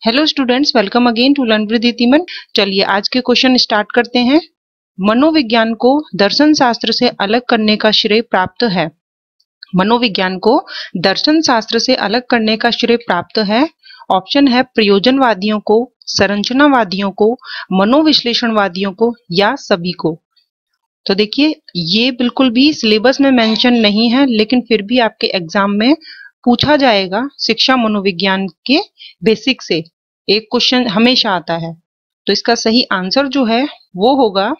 Hello students, welcome again to learn with Deeptiman. चलिए आज के क्वेश्चन स्टार्ट करते हैं। मनोविज्ञान को दर्शन शास्त्र से अलग करने का श्रेय प्राप्त है। मनोविज्ञान को दर्शन शास्त्र से अलग करने का श्रेय प्राप्त है। ऑप्शन है प्रयोजनवादियों को, संरचनावादियों को, मनोविश्लेषणवादियों को या सभी को। तो देखिए ये बिल्कुल भी सिलेबस में मेंशन नहीं है, लेकिन फिर भी आपके एग्जाम में पूछा जाएगा। शिक्षा मनोविज्ञान के बेसिक से एक क्वेश्चन हमेशा आता है। तो इसका सही आंसर जो है वो होगा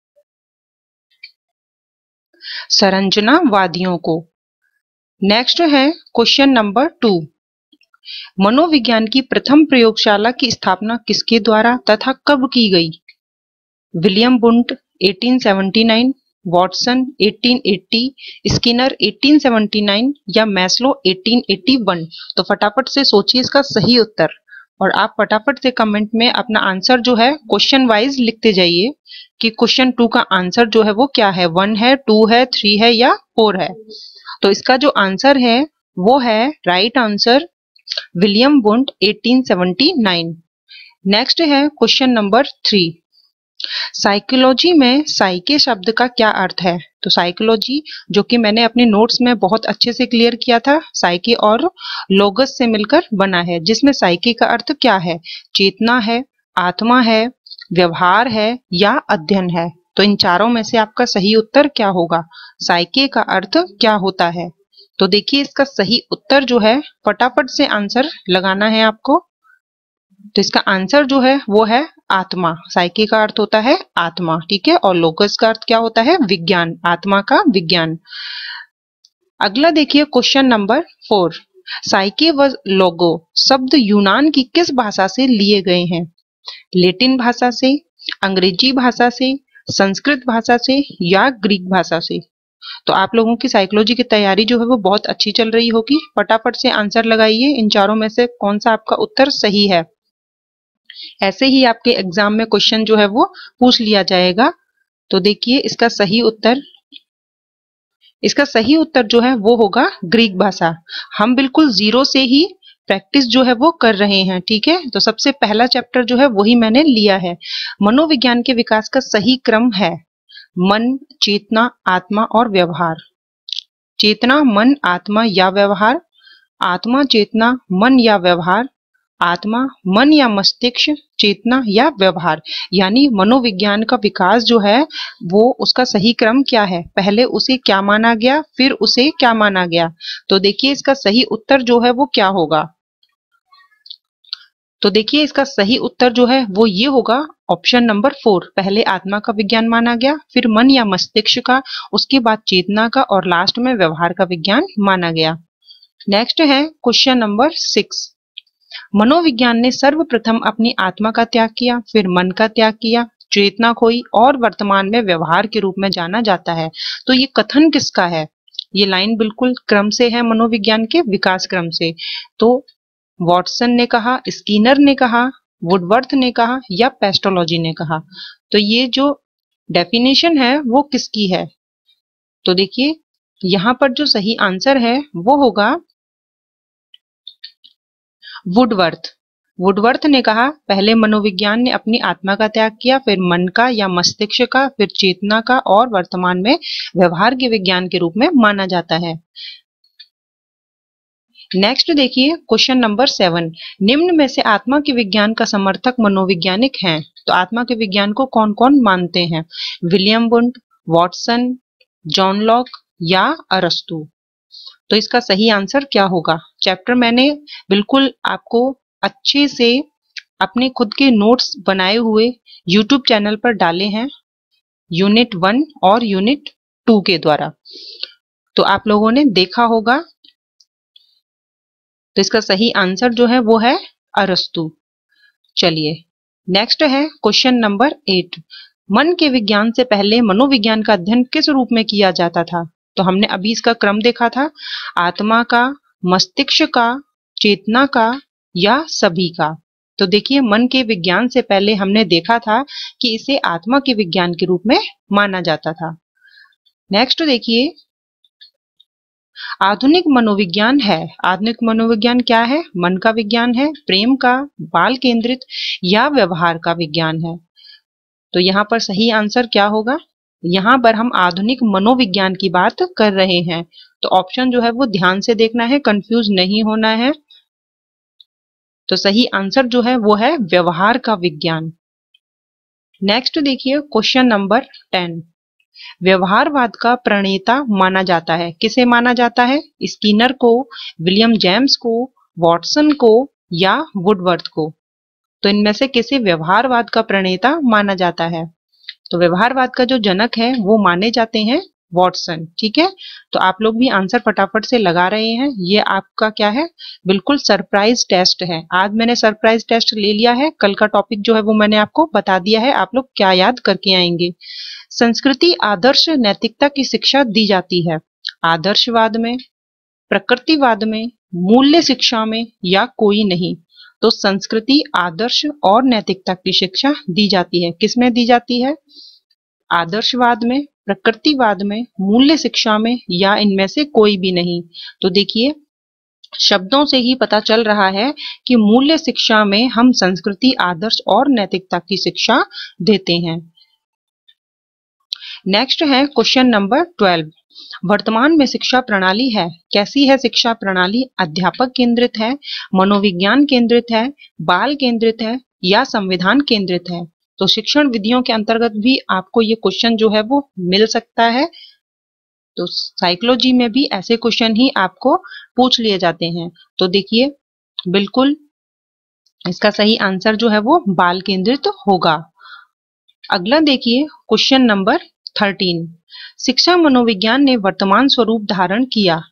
संरचनावादियों को। नेक्स्ट है क्वेश्चन नंबर 2। मनोविज्ञान की प्रथम प्रयोगशाला की स्थापना किसके द्वारा तथा कब की गई? विलियम वुंट 1879, वॉटसन 1880, स्किनर 1879 या मैस्लो 1881। तो फटाफट से सोचिए इसका सही उत्तर, और आप फटाफट से कमेंट में अपना आंसर जो है क्वेश्चन वाइज लिखते जाइए कि क्वेश्चन 2 का आंसर जो है वो क्या है, 1 है, 2 है, 3 है या 4 है। तो इसका जो आंसर है वो है right answer William Wundt 1879। Next है क्वेश्चन नंबर 3। साइकोलॉजी में साइके शब्द का क्या अर्थ है? तो साइकोलॉजी जो कि मैंने अपने नोट्स में बहुत अच्छे से क्लियर किया था, साइके और लोगस से मिलकर बना है, जिसमें साइके का अर्थ क्या है? चेतना है, आत्मा है, व्यवहार है या अध्ययन है। तो इन चारों में से आपका सही उत्तर क्या होगा? साइके का अर्थ क्या होता है? तो देखिए इसका सही उत्तर जो है फटाफट से आंसर लगाना है आपको। तो इसका आंसर जो है वो है आत्मा। साइके का अर्थ होता है आत्मा, ठीक है। और लोगस का अर्थ क्या होता है? विज्ञान, आत्मा का विज्ञान। अगला देखिए क्वेश्चन नंबर 4। साइके व लोगो शब्द यूनान की किस भाषा से लिए गए हैं? लैटिन भाषा से, अंग्रेजी भाषा से, संस्कृत भाषा से या ग्रीक भाषा से। तो आप लोगों की साइकोलॉजी की तैयारी जो है वो बहुत अच्छी चल रही होगी। फटाफट से आंसर लगाइए, इन चारों में से कौन सा आपका उत्तर सही है। ऐसे ही आपके एग्जाम में क्वेश्चन जो है वो पूछ लिया जाएगा। तो देखिए इसका सही उत्तर जो है वो होगा ग्रीक भाषा। हम बिल्कुल जीरो से ही प्रैक्टिस जो है वो कर रहे हैं, ठीक है। तो सबसे पहला चैप्टर जो है वही मैंने लिया है। मनोविज्ञान के विकास का सही क्रम है मन, चेतना, आत्मा और व्यवहार। चेतना, मन, आत्मा या व्यवहार, आत्मा, चेतना, मन या व्यवहार, आत्मा, मन या मस्तिष्क, चेतना या व्यवहार। यानी मनोविज्ञान का विकास जो है वो उसका सही क्रम क्या है, पहले उसे क्या माना गया, फिर उसे क्या माना गया। तो देखिए इसका सही उत्तर जो है वो क्या होगा। तो देखिए इसका सही उत्तर जो है वो ये होगा ऑप्शन नंबर 4। पहले आत्मा का विज्ञान माना गया, फिर मन या मस्तिष्क का, उसके बाद चेतना का और लास्ट में व्यवहार का विज्ञान माना गया। नेक्स्ट है क्वेश्चन नंबर 6। मनोविज्ञान ने सर्वप्रथम अपनी आत्मा का त्याग किया, फिर मन का त्याग किया, चेतना खोई और वर्तमान में व्यवहार के रूप में जाना जाता है। तो ये कथन किसका है? ये लाइन बिल्कुल क्रम से है, मनोविज्ञान के विकास क्रम से। तो वॉटसन ने कहा, स्किनर ने कहा, वुडवर्थ ने कहा या पेस्टोलॉजी ने कहा। तो ये जो डेफिनेशन है वो किसकी है? तो देखिए यहाँ पर जो सही आंसर है वो होगा वुडवर्थ ने कहा पहले मनोविज्ञान ने अपनी आत्मा का त्याग किया, फिर मन का या मस्तिष्क का, फिर चेतना का और वर्तमान में व्यवहार के विज्ञान के रूप में माना जाता है। नेक्स्ट देखिए क्वेश्चन नंबर 7। निम्न में से आत्मा के विज्ञान का समर्थक मनोवैज्ञानिक हैं। तो आत्मा के विज्ञान को कौन कौन मानते हैं? William Wundt, Watson, John Locke या अरस्तु। तो इसका सही आंसर क्या होगा? चैप्टर मैंने बिल्कुल आपको अच्छे से अपने खुद के नोट्स बनाए हुए YouTube चैनल पर डाले हैं, यूनिट 1 और यूनिट 2 के द्वारा। तो आप लोगों ने देखा होगा। तो इसका सही आंसर जो है वो है अरस्तु। चलिए नेक्स्ट है क्वेश्चन नंबर 8। मन के विज्ञान से पहले मनोविज्ञान का अध्ययन किस रूप में किया जाता था? तो हमने अभी इसका क्रम देखा था, आत्मा का, मस्तिष्क का, चेतना का या सभी का। तो देखिए मन के विज्ञान से पहले हमने देखा था कि इसे आत्मा के विज्ञान के रूप में माना जाता था। नेक्स्ट देखिए आधुनिक मनोविज्ञान है, आधुनिक मनोविज्ञान क्या है? मन का विज्ञान है, प्रेम का, बाल केंद्रित या व्यवहार का विज्ञान है। तो यहाँ पर सही आंसर क्या होगा? यहाँ पर हम आधुनिक मनोविज्ञान की बात कर रहे हैं। तो ऑप्शन जो है वो ध्यान से देखना है, कंफ्यूज नहीं होना है। तो सही आंसर जो है वो है व्यवहार का विज्ञान। नेक्स्ट देखिए क्वेश्चन नंबर 10। व्यवहारवाद का प्रणेता माना जाता है, किसे माना जाता है? स्किनर को, विलियम जेम्स को, वॉटसन को या वुडवर्थ को? तो इनमें से किसे व्यवहारवाद का प्रणेता माना जाता है? तो व्यवहारवाद का जो जनक है वो माने जाते हैं वॉटसन। ठीक है, तो आप लोग भी आंसर फटाफट से लगा रहे हैं। ये आपका क्या है? बिल्कुल सरप्राइज टेस्ट है। आज मैंने सरप्राइज टेस्ट ले लिया है, कल का टॉपिक जो है वो मैंने आपको बता दिया है, आप लोग क्या याद करके आएंगे। संस्कृति आदर्श नैतिकता की शिक्षा दी जाती है, आदर्शवाद में, प्रकृतिवाद में, मूल्य शिक्षा में या कोई नहीं? तो संस्कृति, आदर्श और नैतिकता की शिक्षा दी जाती है, किसमें दी जाती है? आदर्शवाद में, प्रकृतिवाद में, मूल्य शिक्षा में या इनमें से कोई भी नहीं? तो देखिए शब्दों से ही पता चल रहा है कि मूल्य शिक्षा में हम संस्कृति, आदर्श और नैतिकता की शिक्षा देते हैं। नेक्स्ट है क्वेश्चन नंबर 12। वर्तमान में शिक्षा प्रणाली है, कैसी है शिक्षा प्रणाली? अध्यापक केंद्रित है, मनोविज्ञान केंद्रित है, बाल केंद्रित है या संविधान केंद्रित है? तो शिक्षण विधियों के अंतर्गत भी आपको ये क्वेश्चन जो है वो मिल सकता है। तो साइकोलॉजी में भी ऐसे क्वेश्चन ही आपको पूछ लिए जाते हैं। तो देखिए बिल्कुल इसका सही आंसर जो है वो बाल केंद्रित होगा। अगला देखिए क्वेश्चन नंबर 13। शिक्षा मनोविज्ञान ने वर्तमान स्वरूप धारण किया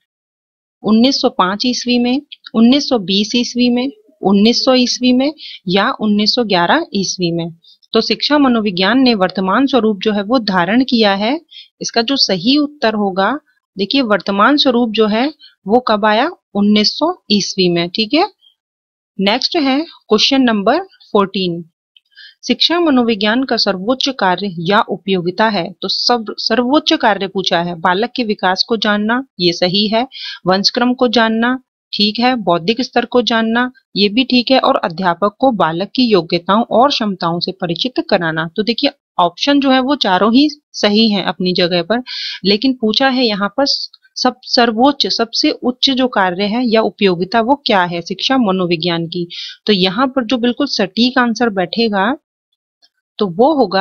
1905 ईस्वी में, 1920 ईस्वी में, 1900 ईस्वी में या 1911 ईस्वी में? तो शिक्षा मनोविज्ञान ने वर्तमान स्वरूप जो है वो धारण किया है। इसका जो सही उत्तर होगा, देखिए वर्तमान स्वरूप जो है वो कब आया? 1900 ईस्वी में। ठीक है, नेक्स्ट है क्वेश्चन नंबर 14। शिक्षा मनोविज्ञान का सर्वोच्च कार्य या उपयोगिता है, तो सब सर्वोच्च कार्य पूछा है। बालक के विकास को जानना, ये सही है। वंशक्रम को जानना, ठीक है। बौद्धिक स्तर को जानना, ये भी ठीक है। और अध्यापक को बालक की योग्यताओं और क्षमताओं से परिचित कराना। तो देखिए ऑप्शन जो है वो चारों ही सही हैं अपनी जगह पर, लेकिन पूछा है यहाँ पर सब सर्वोच्च, सबसे उच्च जो कार्य है या उपयोगिता वो क्या है शिक्षा मनोविज्ञान की? तो यहाँ पर जो बिल्कुल सटीक आंसर बैठेगा तो वो होगा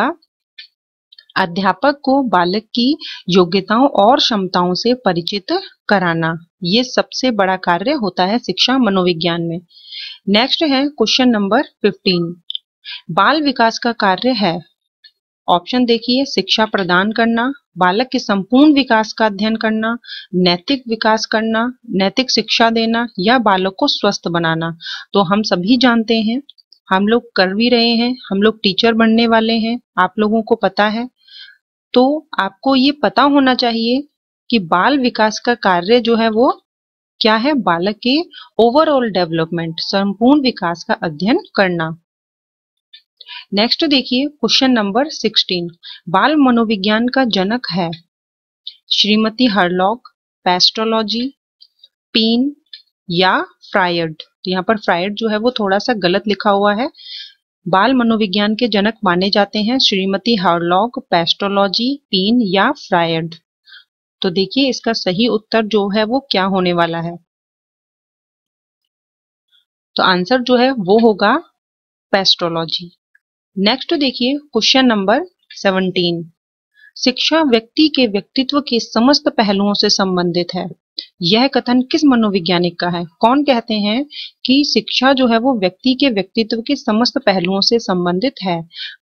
अध्यापक को बालक की योग्यताओं और क्षमताओं से परिचित कराना। ये सबसे बड़ा कार्य होता है शिक्षा मनोविज्ञान में। नेक्स्ट है क्वेश्चन नंबर 15। बाल विकास का कार्य है, ऑप्शन देखिए, शिक्षा प्रदान करना, बालक के संपूर्ण विकास का अध्ययन करना, नैतिक विकास करना, नैतिक शिक्षा देना या बालक को स्वस्थ बनाना। तो हम सभी जानते हैं, हम लोग कर भी रहे हैं, हम लोग टीचर बनने वाले हैं, आप लोगों को पता है। तो आपको ये पता होना चाहिए कि बाल विकास का कार्य जो है वो क्या है? बालक के ओवरऑल डेवलपमेंट, संपूर्ण विकास का अध्ययन करना। नेक्स्ट देखिए क्वेश्चन नंबर 16। बाल मनोविज्ञान का जनक है श्रीमती हरलॉक, पेस्ट्रोलॉजी, पीन या फ्रायड? तो यहाँ पर फ्रायड जो है वो थोड़ा सा गलत लिखा हुआ है। बाल मनोविज्ञान के जनक माने जाते हैं श्रीमती हरलॉक, पेस्ट्रोलॉजी, पीन या फ्रायड। तो देखिए इसका सही उत्तर जो है वो क्या होने वाला है? तो आंसर जो है वो होगा पेस्ट्रोलॉजी। नेक्स्ट देखिए क्वेश्चन नंबर 17। शिक्षा व्यक्ति के व्यक्तित्व के समस्त पहलुओं से संबंधित है, यह कथन किस मनोवैज्ञानिक का है? कौन कहते हैं कि शिक्षा जो है वो व्यक्ति के व्यक्तित्व के समस्त पहलुओं से संबंधित है?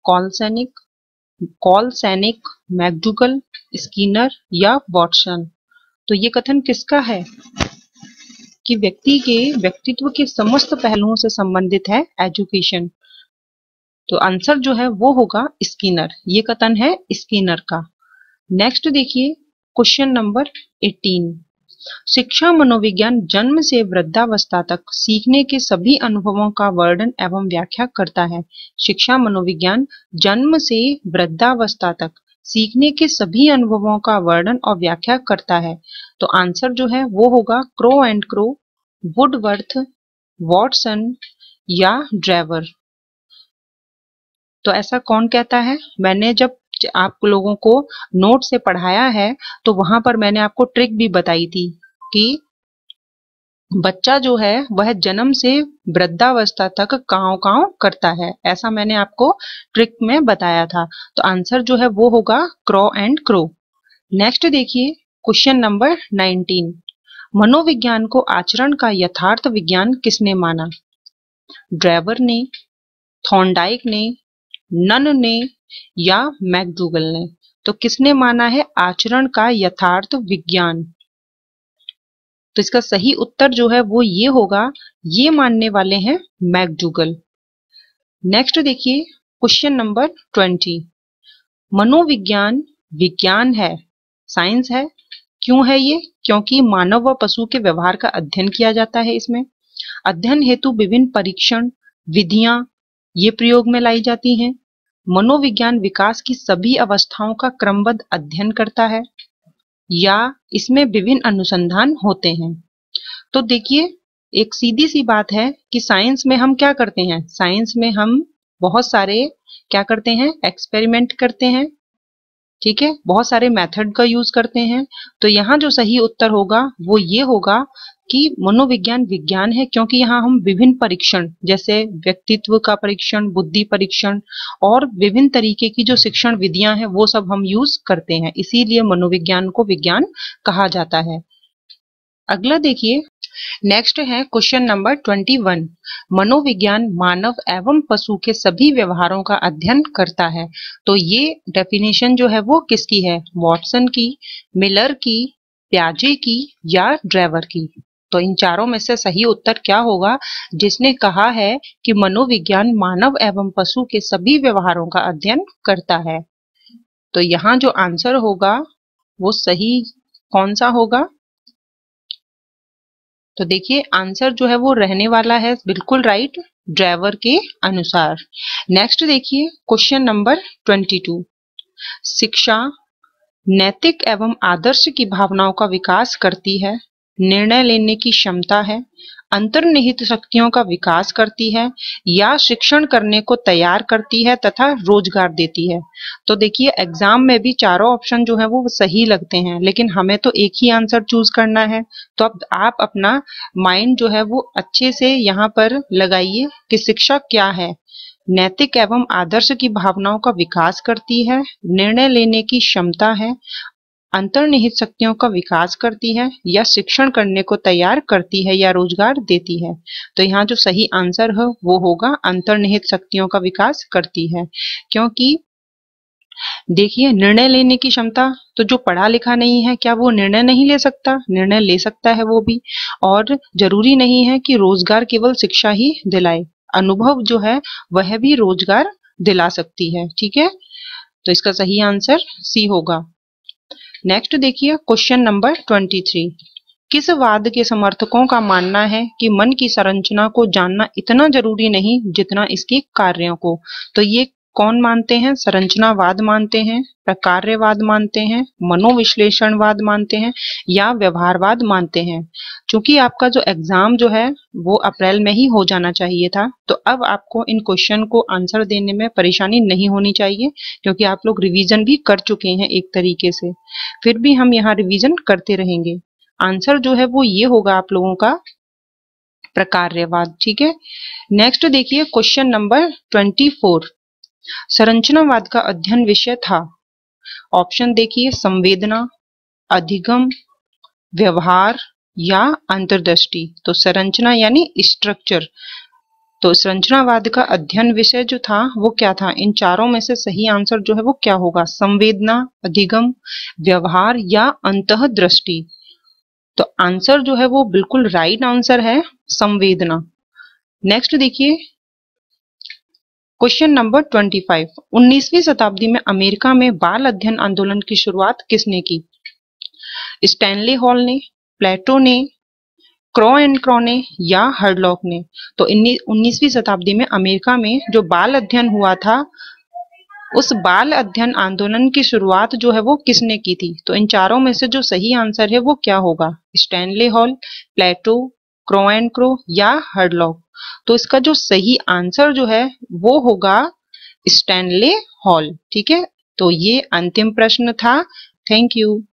कॉलसैनिक, मैकडूगल, स्किनर या वॉटसन? तो ये कथन किसका है कि व्यक्ति के व्यक्तित्व के समस्त पहलुओं से संबंधित है एजुकेशन? तो आंसर जो है वो होगा स्किनर, ये कथन है स्किनर का। नेक्स्ट देखिए क्वेश्चन नंबर 18। शिक्षा मनोविज्ञान जन्म से वृद्धावस्था तक सीखने के सभी अनुभवों का वर्णन एवं व्याख्या करता है। शिक्षा मनोविज्ञान जन्म से वृद्धावस्था तक सीखने के सभी अनुभवों का वर्णन और व्याख्या करता है। तो आंसर जो है वो होगा Crow and Crow, Woodworth, Watson या ड्रेवर। तो ऐसा कौन कहता है? मैंने जब आप लोगों को नोट से पढ़ाया है तो वहां पर मैंने आपको ट्रिक भी बताई थी कि बच्चा जो है वह जन्म से वृद्धावस्था तक कांव कांव करता है, ऐसा मैंने आपको ट्रिक में बताया था। तो आंसर जो है वो होगा क्रो एंड क्रो। नेक्स्ट देखिए क्वेश्चन नंबर 19। मनोविज्ञान को आचरण का यथार्थ विज्ञान किसने माना? ड्रेवर ने, थॉर्नडाइक ने, नन ने या मैकडूगल ने? तो किसने माना है आचरण का यथार्थ विज्ञान? तो इसका सही उत्तर जो है वो ये होगा, ये मानने वाले हैं मैकडूगल। नेक्स्ट देखिए क्वेश्चन नंबर 20। मनोविज्ञान विज्ञान है, साइंस है। क्यों है ये? क्योंकि मानव व पशु के व्यवहार का अध्ययन किया जाता है इसमें। अध्ययन हेतु विभिन्न परीक्षण विधियां ये प्रयोग में लाई जाती हैं। मनोविज्ञान विकास की सभी अवस्थाओं का क्रमबद्ध अध्ययन करता है या इसमें विभिन्न अनुसंधान होते हैं। तो देखिए एक सीधी सी बात है कि साइंस में हम क्या करते हैं? साइंस में हम बहुत सारे क्या करते हैं? एक्सपेरिमेंट करते हैं, ठीक है, बहुत सारे मेथड का यूज करते हैं। तो यहाँ जो सही उत्तर होगा वो ये होगा कि मनोविज्ञान विज्ञान है, क्योंकि यहाँ हम विभिन्न परीक्षण जैसे व्यक्तित्व का परीक्षण, बुद्धि परीक्षण और विभिन्न तरीके की जो शिक्षण विधियां हैं वो सब हम यूज करते हैं, इसीलिए मनोविज्ञान को विज्ञान कहा जाता है। अगला देखिए नेक्स्ट है क्वेश्चन नंबर 21। मनोविज्ञान मानव एवं पशु के सभी व्यवहारों का अध्ययन करता है। तो ये डेफिनेशन जो है वो किसकी है? वॉटसन की, मिलर की, प्याजे की या ड्रेवर की? तो इन चारों में से सही उत्तर क्या होगा जिसने कहा है कि मनोविज्ञान मानव एवं पशु के सभी व्यवहारों का अध्ययन करता है? तो यहाँ जो आंसर होगा वो सही कौन सा होगा? तो देखिए आंसर जो है वो रहने वाला है बिल्कुल राइट, ड्राइवर के अनुसार। नेक्स्ट देखिए क्वेश्चन नंबर 22। शिक्षा नैतिक एवं आदर्श की भावनाओं का विकास करती है, निर्णय लेने की क्षमता है, अंतर्निहित शक्तियों का विकास करती है या शिक्षण करने को तैयार करती है तथा रोजगार देती है? तो देखिए एग्जाम में भी चारों ऑप्शन जो है वो सही लगते हैं, लेकिन हमें तो एक ही आंसर चूज करना है। तो अब आप अपना माइंड जो है वो अच्छे से यहाँ पर लगाइए कि शिक्षा क्या है। नैतिक एवं आदर्श की भावनाओं का विकास करती है, निर्णय लेने की क्षमता है, अंतर्निहित शक्तियों का विकास करती है या शिक्षण करने को तैयार करती है या रोजगार देती है? तो यहाँ जो सही आंसर है वो होगा अंतर्निहित शक्तियों का विकास करती है। क्योंकि देखिए निर्णय लेने की क्षमता, तो जो पढ़ा लिखा नहीं है क्या वो निर्णय नहीं ले सकता? निर्णय ले सकता है वो भी, और जरूरी नहीं है कि रोजगार केवल शिक्षा ही दिलाए, अनुभव जो है वह भी रोजगार दिला सकती है, ठीक है। तो इसका सही आंसर सी होगा। नेक्स्ट देखिए क्वेश्चन नंबर 23। किस वाद के समर्थकों का मानना है कि मन की संरचना को जानना इतना जरूरी नहीं जितना इसके कार्यों को? तो ये कौन मानते हैं? संरचनावाद मानते हैं, प्रकार्यवाद मानते हैं, मनोविश्लेषणवाद मानते हैं या व्यवहारवाद मानते हैं? क्योंकि आपका जो एग्जाम जो है वो अप्रैल में ही हो जाना चाहिए था, तो अब आपको इन क्वेश्चन को आंसर देने में परेशानी नहीं होनी चाहिए, क्योंकि आप लोग रिवीजन भी कर चुके हैं एक तरीके से। फिर भी हम यहाँ रिवीजन करते रहेंगे। आंसर जो है वो ये होगा आप लोगों का प्रकार्यवाद, ठीक है। नेक्स्ट देखिए क्वेश्चन नंबर 24। संरचनावाद का अध्ययन विषय था। ऑप्शन देखिए संवेदना, अधिगम, व्यवहार या अंतर्दृष्टि। तो संरचना यानी स्ट्रक्चर, तो संरचनावाद का अध्ययन विषय जो था वो क्या था? इन चारों में से सही आंसर जो है वो क्या होगा? संवेदना, अधिगम, व्यवहार या अंतःदृष्टि? तो आंसर जो है वो बिल्कुल राइट आंसर है संवेदना। नेक्स्ट देखिए क्वेश्चन नंबर 25। 19वीं शताब्दी में अमेरिका में बाल अध्ययन आंदोलन की शुरुआत किसने की? स्टैनली हॉल ने, प्लेटो ने, क्रो एंड क्रो ने या हर्लॉक ने? तो 19वीं शताब्दी में अमेरिका में जो बाल अध्ययन हुआ था उस बाल अध्ययन आंदोलन की शुरुआत जो है वो किसने की थी? तो इन चारों में से जो सही आंसर है वो क्या होगा? Stanley Hall, Plato, Crow and Crow या हडलॉक? तो इसका जो सही आंसर जो है वो होगा स्टैनले हॉल। ठीक है, तो ये अंतिम प्रश्न था। Thank you.